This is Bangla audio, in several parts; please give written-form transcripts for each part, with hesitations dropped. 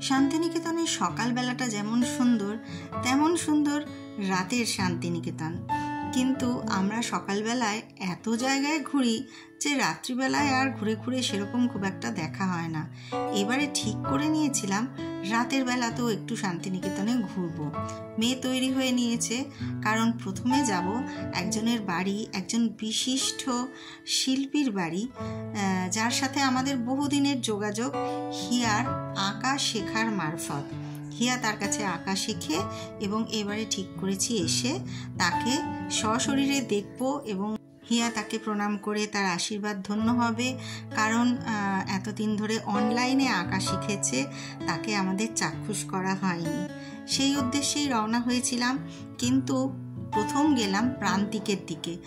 শান্তিনিকেতনের সকালবেলাটা যেমন সুন্দর তেমন সুন্দর রাতের শান্তিনিকেতন। কিন্তু আমরা সকালবেলায় এত জায়গায় ঘুরি যে রাত্রিবেলায় আর ঘুরে ঘুরে সেরকম খুব একটা দেখা হয় না। এবারে ঠিক করে নিয়েছিলাম রাতের বেলাতেও একটু শান্তিনিকেতনে ঘুরবো। মেয়ে তৈরি হয়ে নিয়েছে, কারণ প্রথমে যাব একজনের বাড়ি, একজন বিশিষ্ট শিল্পীর বাড়ি, যার সাথে আমাদের বহুদিনের যোগাযোগ হিয়ার আঁকা শেখার মারফত। হিয়া তার কাছে আঁকা শেখে এবং এবারে ঠিক করেছি এসে তাকে সশরীরে দেখব এবং হিয়া তাকে প্রণাম করে তার আশীর্বাদ ধন্য হবে, কারণ এতদিন ধরে অনলাইনে আঁকা শিখেছে, তাকে আমাদের চাক্ষুষ করা হয়নি। সেই উদ্দেশ্যেই রওনা হয়েছিলাম, কিন্তু প্রথম গেলাম প্রান্তিকের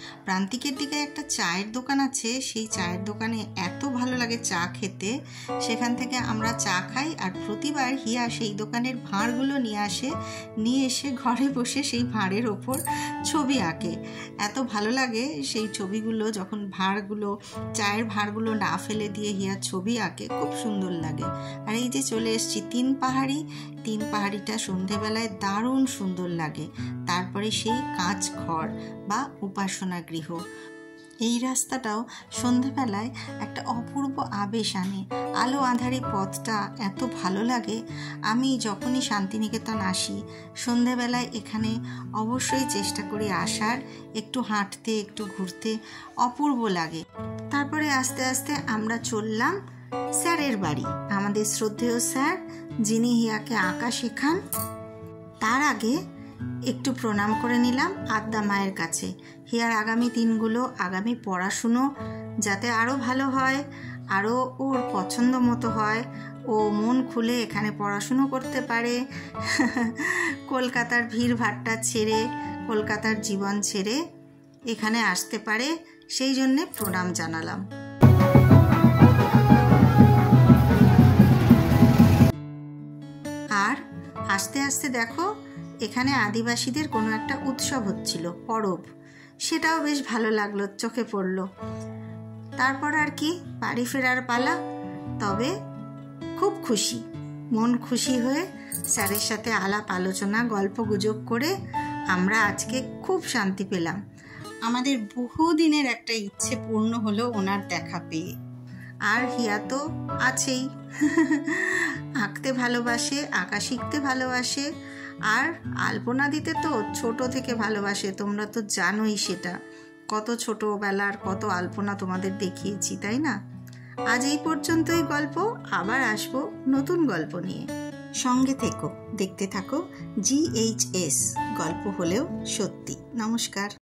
দিকে একটা চায়ের দোকান আছে। সেই চায়ের দোকানে এত ভালো লাগে চা খেতে, সেখান থেকে আমরা চা খাই। আর প্রতিবার হিয়া সেই দোকানের ভাঁড়গুলো নিয়ে এসে ঘরে বসে সেই ভাঁড়ের ওপর ছবি আঁকে। এত ভালো লাগে সেই ছবিগুলো, যখন চায়ের ভাঁড়গুলো না ফেলে দিয়ে হিয়া ছবি আঁকে, খুব সুন্দর লাগে। আর এই যে চলে এসেছি তিন পাহাড়িটা সন্ধেবেলায় দারুণ সুন্দর লাগে। তারপরে সেই কাঁচ ঘর বা উপাসনা গৃহ। এই রাস্তাটাও সন্ধেবেলায় একটা অপূর্ব আবেশ আনে। আলো আঁধারি পথটা এত ভালো লাগে। আমি যখনই শান্তিনিকেতন আসি সন্ধেবেলায় এখানে অবশ্যই চেষ্টা করি আসার, একটু হাঁটতে একটু ঘুরতে, অপূর্ব লাগে। তারপরে আস্তে আস্তে আমরা চললাম স্যারের বাড়ি, আমাদের শ্রদ্ধেয় স্যার যিনি হিয়াকে আঁকা শেখান। তার আগে একটু প্রণাম করে নিলাম আদ্যা মায়ের কাছে। হিয়ার আগামী দিনগুলো, আগামী পড়াশুনো যাতে আরও ভালো হয়, আরও ওর পছন্দ মতো হয়, ও মন খুলে এখানে পড়াশুনো করতে পারে, কলকাতার ভিড়ভাট্টা ছেড়ে, কলকাতার জীবন ছেড়ে এখানে আসতে পারে, সেই জন্যে প্রণাম জানালাম। আর আস্তে আস্তে দেখো এখানে আদিবাসীদের কোনো একটা উৎসব হচ্ছিল, পরব, সেটাও বেশ ভালো লাগলো, চোখে পড়লো। তারপর আর কি বাড়ি ফেরার পালা। তবে খুব খুশি, মন খুশি হয়ে স্যারের সাথে আলাপ আলোচনা গল্প গুজব করে আমরা আজকে খুব শান্তি পেলাম। আমাদের বহুদিনের একটা ইচ্ছে পূর্ণ হলো ওনার দেখা পেয়ে। আর হিয়া তো আছেই, আঁকতে ভালোবাসে, আঁকা শিখতে ভালোবাসে, আর আলপনা দিতে তো ছোট থেকে ভালোবাসে। তোমরা তো জানোই সেটা, কত ছোটবেলার কত আলপনা তোমাদের দেখিয়েছি, তাই না? আজ এই পর্যন্তই গল্প, আবার আসবো নতুন গল্প নিয়ে। সঙ্গে থেকো, দেখতে থাকো GHS, গল্প হলেও সত্যি। নমস্কার।